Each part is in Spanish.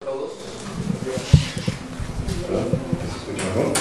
Todos. ¿Se escucha mejor?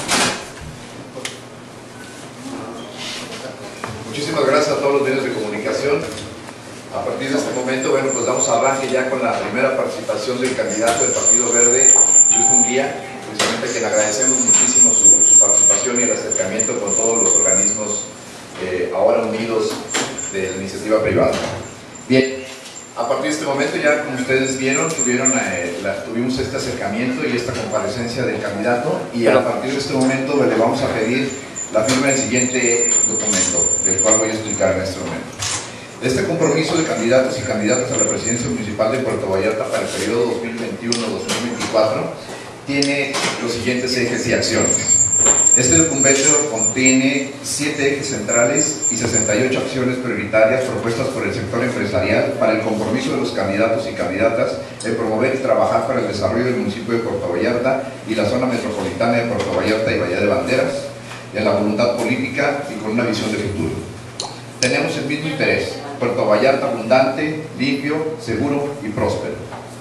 Muchísimas gracias a todos los medios de comunicación. A partir de este momento, bueno, pues damos arranque ya con la primera participación del candidato del Partido Verde, Luis Munguía, precisamente a quien agradecemos muchísimo su participación y el acercamiento con todos los organismos ahora unidos de la iniciativa privada. Bien, a partir de este momento ya, como ustedes vieron, tuvimos este acercamiento y esta comparecencia del candidato, y a partir de este momento le vamos a pedir la firma del siguiente documento, del cual voy a explicar en este momento. Este compromiso de candidatos y candidatas a la presidencia municipal de Puerto Vallarta para el periodo 2021-2024 tiene los siguientes ejes y acciones. Este documento contiene 7 ejes centrales y 68 acciones prioritarias propuestas por el sector empresarial para el compromiso de los candidatos y candidatas de promover y trabajar para el desarrollo del municipio de Puerto Vallarta y la zona metropolitana de Puerto Vallarta y Bahía de Banderas, en la voluntad política y con una visión de futuro. Tenemos el mismo interés: Puerto Vallarta abundante, limpio, seguro y próspero.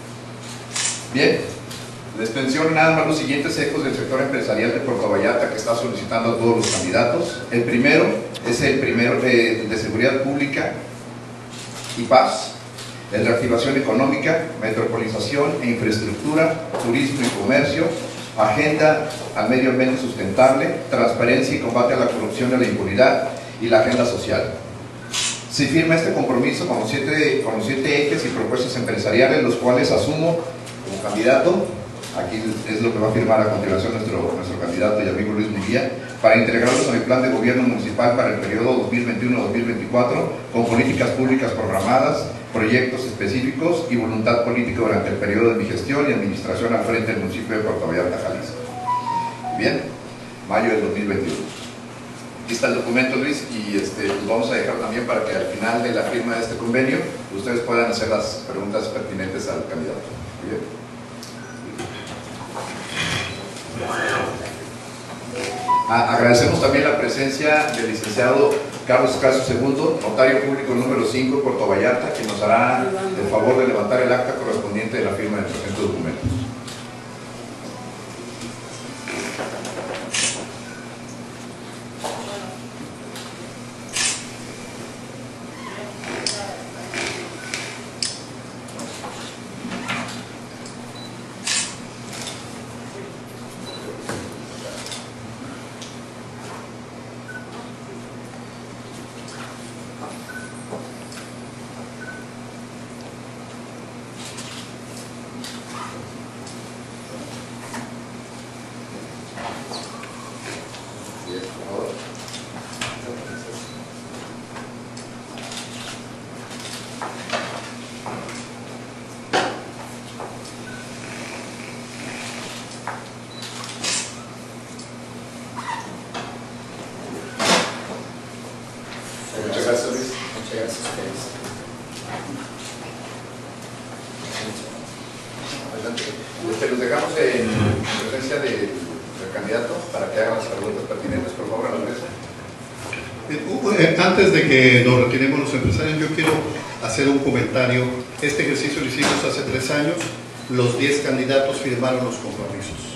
Bien, les menciono nada más los siguientes ejes del sector empresarial de Puerto Vallarta que está solicitando a todos los candidatos. El primero es el primero de seguridad pública y paz, el de reactivación económica, metropolización e infraestructura, turismo y comercio, agenda al medio ambiente sustentable, transparencia y combate a la corrupción y a la impunidad, y la agenda social. Se firma este compromiso con los siete ejes y propuestas empresariales, los cuales asumo como candidato. Aquí es lo que va a firmar a continuación nuestro candidato y amigo Luis Munguía, para integrarlos a mi plan de gobierno municipal para el periodo 2021-2024, con políticas públicas programadas, proyectos específicos y voluntad política durante el periodo de mi gestión y administración al frente del municipio de Puerto Vallarta, Jalisco. Bien, mayo del 2021. Aquí está el documento, Luis, y los vamos a dejar también para que al final de la firma de este convenio ustedes puedan hacer las preguntas pertinentes al candidato. Muy bien. Agradecemos también la presencia del licenciado Carlos Caso II, notario público número 5 de Puerto Vallarta, que nos hará el favor de levantar el acta correspondiente de la firma del presente documento. Muchas gracias, Luis. Muchas gracias a ustedes. Adelante. Los dejamos en presencia del candidato para que hagan las preguntas pertinentes, por favor, a la mesa. Antes de que nos retiremos los empresarios, yo quiero hacer un comentario. Este ejercicio lo hicimos hace 3 años. Los 10 candidatos firmaron los compromisos.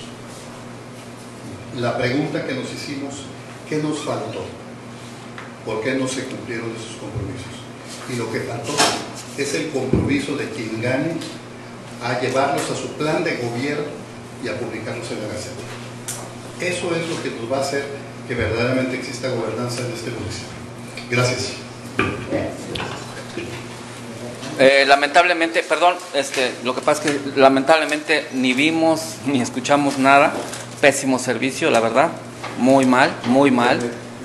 La pregunta que nos hicimos: ¿qué nos faltó? ¿Por qué no se cumplieron esos compromisos? Y lo que faltó es el compromiso de quien gane a llevarlos a su plan de gobierno y a publicarlos en la Gaceta. Eso es lo que nos va a hacer que verdaderamente exista gobernanza en este municipio. Gracias. Lamentablemente, perdón, lo que pasa es que lamentablemente ni vimos ni escuchamos nada. Pésimo servicio, la verdad, muy mal, muy mal.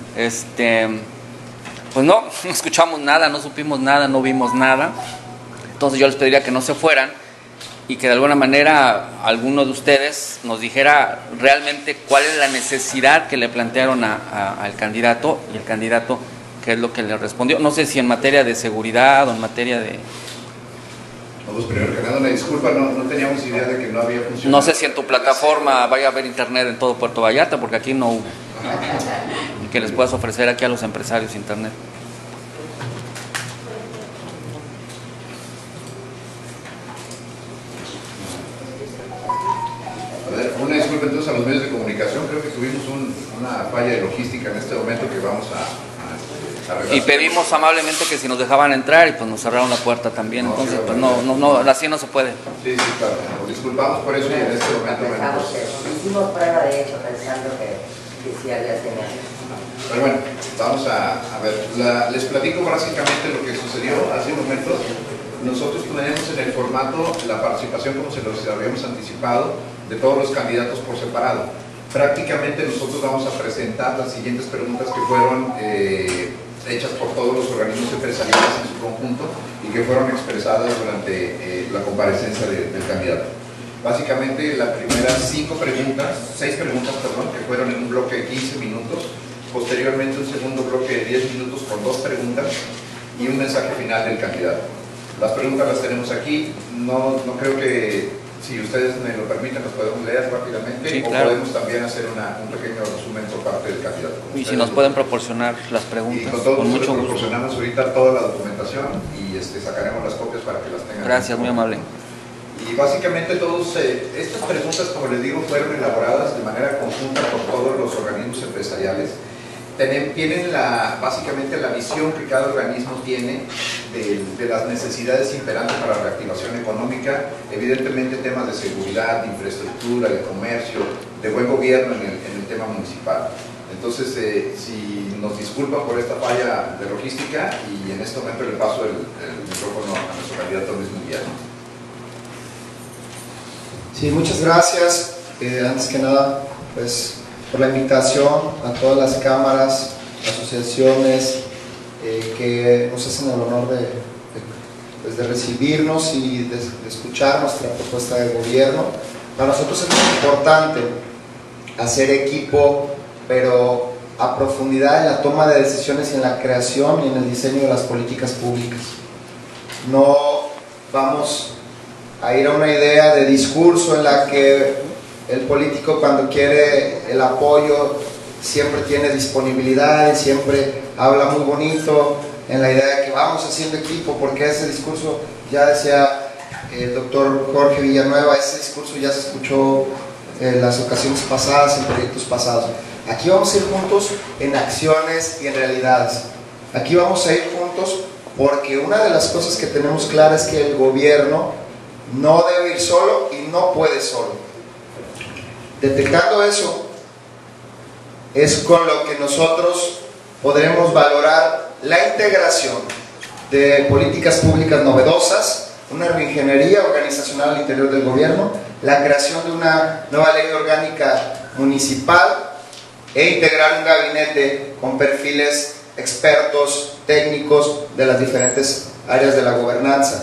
Pues no escuchamos nada, no supimos nada, no vimos nada. Entonces yo les pediría que no se fueran y que de alguna manera alguno de ustedes nos dijera realmente cuál es la necesidad que le plantearon al candidato, y el candidato qué es lo que le respondió. No sé si en materia de seguridad o en materia de... Vamos, primero que nada, una disculpa, no teníamos idea de que no había funcionado. No sé si en tu plataforma vaya a haber internet en todo Puerto Vallarta, porque aquí no hubo. Que les puedas ofrecer aquí a los empresarios internet. A ver, una disculpa entonces a los medios de comunicación, creo que tuvimos una falla de logística en este momento que vamos a arreglar. Y pedimos amablemente que si nos dejaban entrar y pues nos cerraron la puerta también, No, entonces sí, pues no, así no se puede. Sí, claro, nos disculpamos por eso y en este momento... Pensamos Bueno, que hicimos prueba de hecho pensando que sí había señal. pero bueno, vamos a ver, les platico básicamente lo que sucedió hace un momento. Nosotros tenemos en el formato la participación, como se los habíamos anticipado, de todos los candidatos por separado. Prácticamente nosotros vamos a presentar las siguientes preguntas que fueron hechas por todos los organismos empresariales en su conjunto y que fueron expresadas durante la comparecencia del candidato. Básicamente las primeras 6 preguntas, que fueron en un bloque de 15 minutos, posteriormente un segundo bloque de 10 minutos con 2 preguntas y un mensaje final del candidato. Las preguntas las tenemos aquí, no creo que, si ustedes me lo permiten, los podemos leer rápidamente, sí, o claro. podemos también hacer un pequeño resumen por parte del candidato. Y si nos pueden proporcionar las Y preguntas, con todo con gusto mucho gusto. proporcionamos ahorita toda la documentación y sacaremos las copias para que las tengan. Gracias, muy amable. Y básicamente estas preguntas, como les digo, fueron elaboradas de manera conjunta por todos los organismos empresariales. Tienen básicamente la visión que cada organismo tiene de las necesidades imperantes para la reactivación económica, evidentemente temas de seguridad, de infraestructura, de comercio, de buen gobierno en el tema municipal. Entonces, si nos disculpan por esta falla de logística, y en este momento le paso el micrófono a nuestro candidato Luis Munguía. Sí, muchas gracias. Antes que nada, pues, por la invitación a todas las cámaras, asociaciones que nos hacen el honor de recibirnos y de escuchar nuestra propuesta de gobierno. Para nosotros es muy importante hacer equipo, pero a profundidad en la toma de decisiones y en la creación y en el diseño de las políticas públicas. No vamos a ir a una idea de discurso en la que el político, cuando quiere el apoyo, siempre tiene disponibilidad y siempre habla muy bonito en la idea de que vamos haciendo equipo, porque ese discurso, ya decía el doctor Jorge Villanueva, ese discurso ya se escuchó en las ocasiones pasadas, en proyectos pasados. Aquí vamos a ir juntos en acciones y en realidades. Aquí vamos a ir juntos porque una de las cosas que tenemos clara es que el gobierno no debe ir solo y no puede solo. Detectando eso, es con lo que nosotros podremos valorar la integración de políticas públicas novedosas, una reingeniería organizacional al interior del gobierno, la creación de una nueva ley orgánica municipal e integrar un gabinete con perfiles expertos, técnicos de las diferentes áreas de la gobernanza.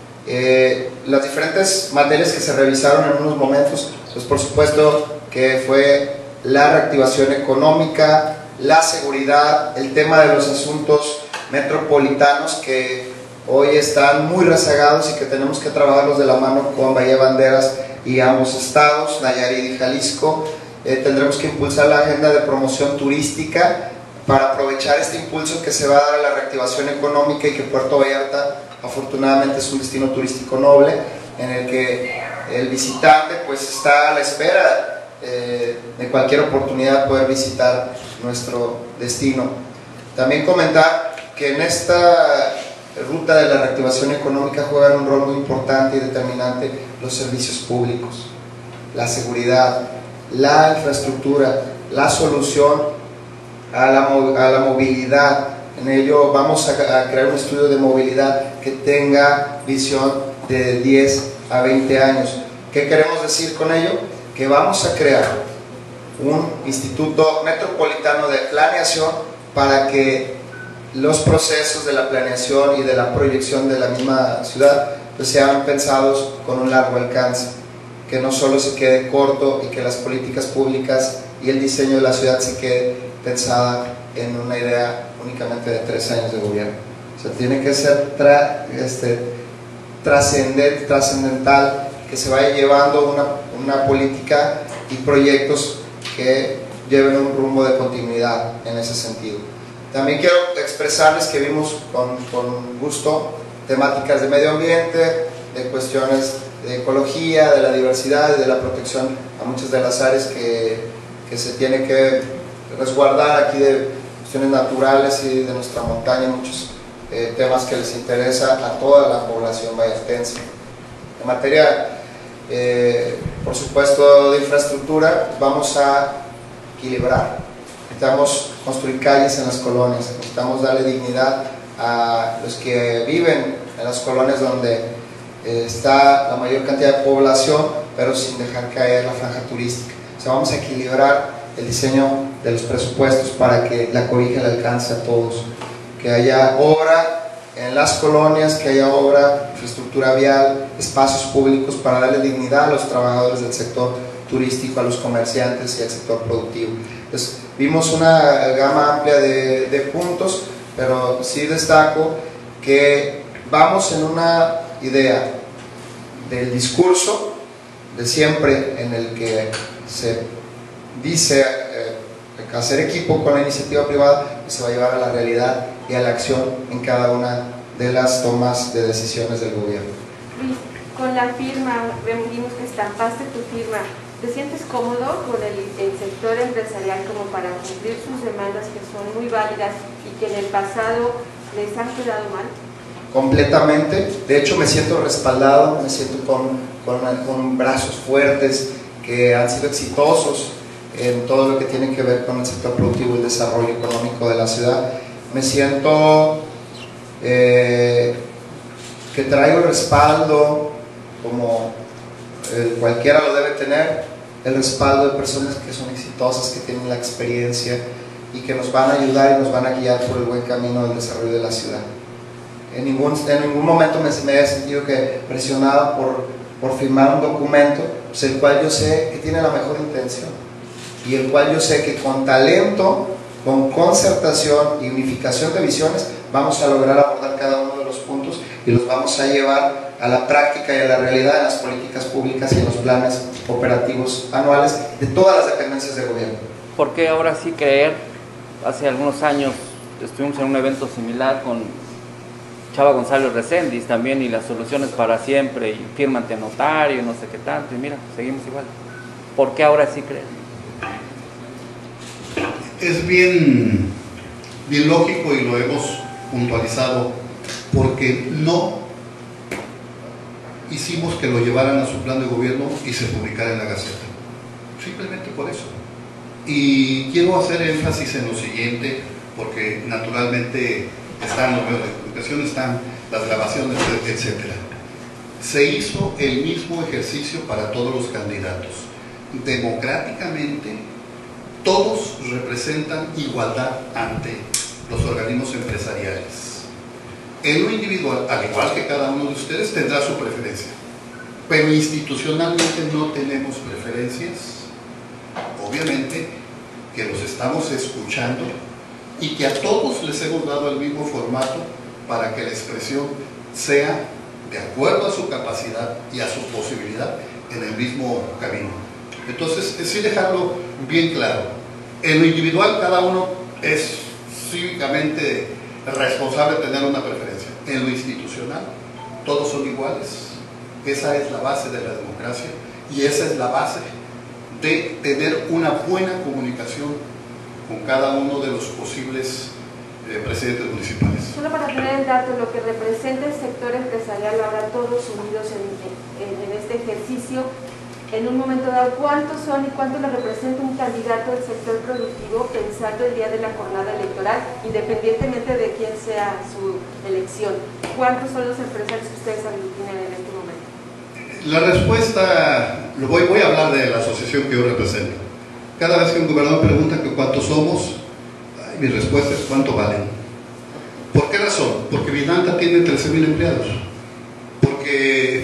Las diferentes materias que se revisaron en unos momentos, pues por supuesto que fue la reactivación económica, la seguridad, el tema de los asuntos metropolitanos que hoy están muy rezagados y que tenemos que trabajarlos de la mano con Bahía Banderas y ambos estados, Nayarit y Jalisco. Tendremos que impulsar la agenda de promoción turística para aprovechar este impulso que se va a dar a la reactivación económica y que Puerto Vallarta afortunadamente es un destino turístico noble en el que el visitante pues está a la espera de cualquier oportunidad de poder visitar nuestro destino. También comentar que en esta ruta de la reactivación económica juegan un rol muy importante y determinante los servicios públicos, la seguridad, la infraestructura, la solución a la movilidad. En ello vamos a crear un estudio de movilidad que tenga visión de 10 a 20 años. ¿Qué queremos decir con ello? Que vamos a crear un instituto metropolitano de planeación para que los procesos de la planeación y de la proyección de la misma ciudad pues sean pensados con un largo alcance, que no solo se quede corto y que las políticas públicas y el diseño de la ciudad se quede pensada en una idea únicamente de 3 años de gobierno. O sea, tiene que ser trascendental, que se vaya llevando una política y proyectos que lleven un rumbo de continuidad en ese sentido. También quiero expresarles que vimos con gusto temáticas de medio ambiente, de cuestiones ecología, de la diversidad y de la protección a muchas de las áreas que se tiene que resguardar aquí, de cuestiones naturales y de nuestra montaña, muchos temas que les interesa a toda la población vallartense. En materia, por supuesto, de infraestructura, vamos a equilibrar. Necesitamos construir calles en las colonias, necesitamos darle dignidad a los que viven en las colonias donde está la mayor cantidad de población, pero sin dejar caer la franja turística. O sea, vamos a equilibrar el diseño de los presupuestos para que la cobija le alcance a todos, que haya obra en las colonias, que haya obra, infraestructura vial, espacios públicos para darle dignidad a los trabajadores del sector turístico, a los comerciantes y al sector productivo. Entonces, vimos una gama amplia de puntos, pero sí destaco que vamos en una idea del discurso de siempre, en el que se dice hacer equipo con la iniciativa privada, que se va a llevar a la realidad y a la acción en cada una de las tomas de decisiones del gobierno. Luis, con la firma, vimos que estampaste tu firma, ¿te sientes cómodo con el sector empresarial como para cumplir sus demandas, que son muy válidas y que en el pasado les han quedado mal? Completamente. De hecho, me siento respaldado, me siento con brazos fuertes que han sido exitosos en todo lo que tiene que ver con el sector productivo y el desarrollo económico de la ciudad. Me siento que traigo el respaldo, como cualquiera lo debe tener, el respaldo de personas que son exitosas, que tienen la experiencia y que nos van a ayudar y nos van a guiar por el buen camino del desarrollo de la ciudad. En ningún momento me he sentido presionado por firmar un documento, pues, el cual yo sé que tiene la mejor intención y el cual yo sé que con talento, con concertación y unificación de visiones vamos a lograr abordar cada uno de los puntos y los vamos a llevar a la práctica y a la realidad en las políticas públicas y en los planes operativos anuales de todas las dependencias del gobierno. ¿Por qué ahora sí creer? Hace algunos años estuvimos en un evento similar con Chava González Reséndiz también, y las soluciones para siempre, y firma ante notario, no sé qué tanto, y mira, seguimos igual. ¿Por qué ahora sí creer? Es bien lógico y lo hemos puntualizado, porque no hicimos que lo llevaran a su plan de gobierno y se publicara en la Gaceta. Simplemente por eso. Y quiero hacer énfasis en lo siguiente, porque naturalmente están los medios de comunicación, están las grabaciones, etc. Se hizo el mismo ejercicio para todos los candidatos. Democráticamente, todos representan igualdad ante los organismos empresariales. En lo individual, al igual que cada uno de ustedes, tendrá su preferencia, pero institucionalmente no tenemos preferencias. Obviamente que los estamos escuchando y que a todos les hemos dado el mismo formato para que la expresión sea de acuerdo a su capacidad y a su posibilidad en el mismo camino. Entonces, sí dejarlo bien claro. En lo individual, cada uno es cívicamente responsable de tener una preferencia. En lo institucional, todos son iguales. Esa es la base de la democracia y esa es la base de tener una buena comunicación con cada uno de los posibles presidentes municipales. Solo para tener el dato, lo que representa el sector empresarial, ahora todos unidos en este ejercicio, en un momento dado, ¿cuántos son y cuánto le representa un candidato del sector productivo pensando el día de la jornada electoral, independientemente de quién sea su elección? ¿Cuántos son los empresarios que ustedes aglutinan en este momento? La respuesta, voy a hablar de la asociación que yo represento. Cada vez que un gobernador pregunta que cuántos somos, mi respuesta es cuánto valen. ¿Por qué razón? Porque Vidanta tiene 13,000 empleados. Porque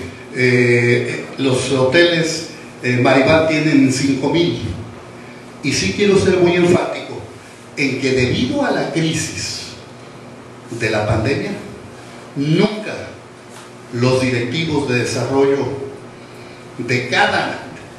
los hoteles Maribán tienen 5,000. Y sí quiero ser muy enfático en que debido a la crisis de la pandemia, nunca los directivos de desarrollo de cada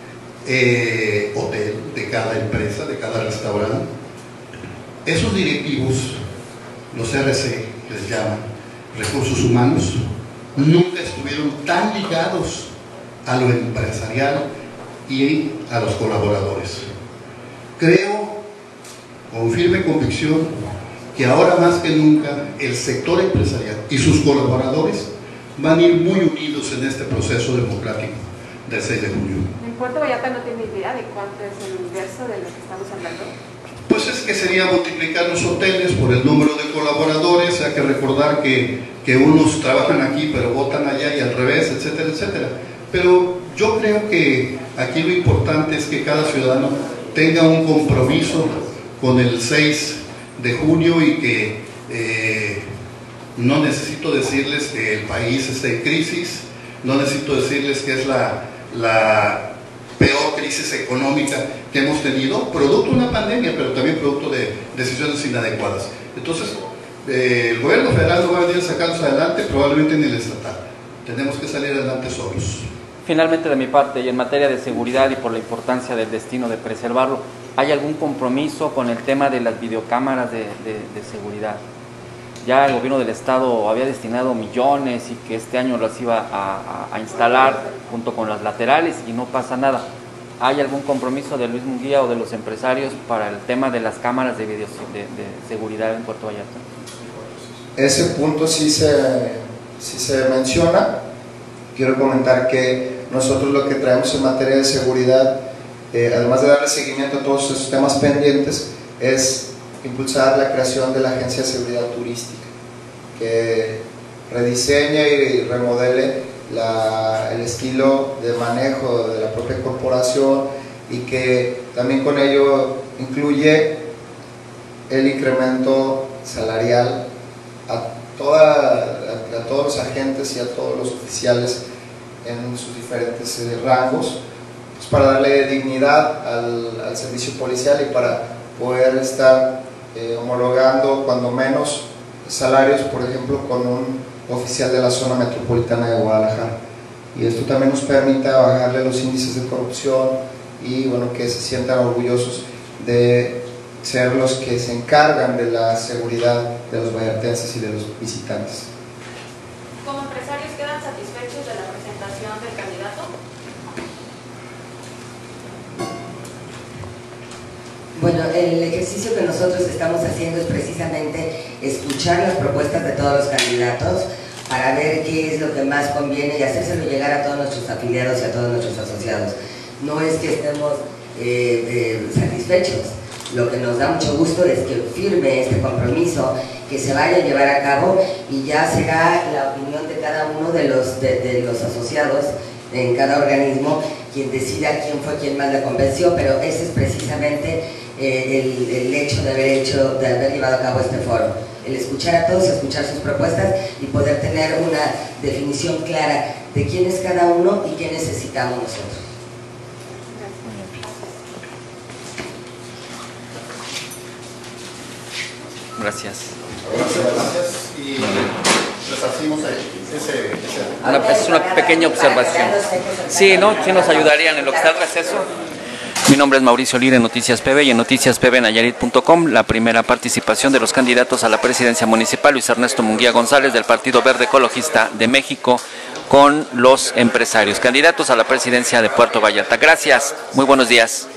hotel, de cada empresa, de cada restaurante, esos directivos, los RC les llaman recursos humanos, nunca estuvieron tan ligados a lo empresarial y a los colaboradores. Creo, con firme convicción, que ahora más que nunca el sector empresarial y sus colaboradores van a ir muy unidos en este proceso democrático del 6 de junio. En Puerto Vallarta no tiene idea de cuánto es el universo de lo que estamos hablando. Pues es que sería multiplicar los hoteles por el número de colaboradores. Hay que recordar que unos trabajan aquí pero votan allá y al revés, etcétera, etcétera. Pero yo creo que aquí lo importante es que cada ciudadano tenga un compromiso con el 6 de junio y que no necesito decirles que el país está en crisis, no necesito decirles que es la peor crisis económica que hemos tenido, producto de una pandemia, pero también producto de decisiones inadecuadas. Entonces, el gobierno federal no va a venir a sacarnos adelante, probablemente ni el estatal. Tenemos que salir adelante solos. Finalmente, de mi parte, y en materia de seguridad y por la importancia del destino de preservarlo, ¿hay algún compromiso con el tema de las videocámaras de seguridad? Ya el gobierno del estado había destinado millones y que este año las iba a instalar junto con las laterales y no pasa nada. ¿Hay algún compromiso de Luis Munguía o de los empresarios para el tema de las cámaras de seguridad en Puerto Vallarta? Ese punto sí se menciona. Quiero comentar que nosotros lo que traemos en materia de seguridad, además de darle seguimiento a todos esos temas pendientes, es impulsar la creación de la Agencia de Seguridad Turística, que rediseñe y remodele el estilo de manejo de la propia corporación y que también con ello incluye el incremento salarial a todos los agentes y a todos los oficiales en sus diferentes rangos, pues para darle dignidad al servicio policial y para poder estar homologando cuando menos salarios, por ejemplo, con un oficial de la zona metropolitana de Guadalajara. Y esto también nos permite bajarle los índices de corrupción y bueno, que se sientan orgullosos de ser los que se encargan de la seguridad de los vallartenses y de los visitantes. ¿Como empresarios quedan satisfechos de la presentación del candidato? Bueno, el ejercicio que nosotros estamos haciendo es precisamente escuchar las propuestas de todos los candidatos para ver qué es lo que más conviene y hacérselo llegar a todos nuestros afiliados y a todos nuestros asociados. No es que estemos satisfechos, lo que nos da mucho gusto es que firme este compromiso, que se vaya a llevar a cabo y ya será la opinión de cada uno de los asociados en cada organismo quien decida quién fue quien más le convenció, pero ese es precisamente el hecho de haber llevado a cabo este foro, el escuchar a todos, escuchar sus propuestas y poder tener una definición clara de quién es cada uno y qué necesitamos nosotros. Gracias. Gracias. Y resarcimos Es una pequeña observación. Sí, ¿no? Sí nos ayudarían en lo que está el receso. Mi nombre es Mauricio Lira en Noticias PB y en noticiaspbnayarit.com la primera participación de los candidatos a la presidencia municipal, Luis Ernesto Munguía González del Partido Verde Ecologista de México, con los empresarios, candidatos a la presidencia de Puerto Vallarta. Gracias, muy buenos días.